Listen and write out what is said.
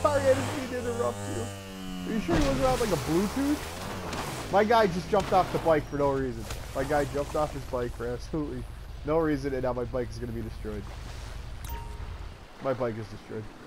sorry, I didn't mean to interrupt you. Are you sure he wasn't on like a Bluetooth? My guy just jumped off the bike for no reason. My guy jumped off his bike for absolutely no reason, and now my bike is going to be destroyed. My bike is destroyed.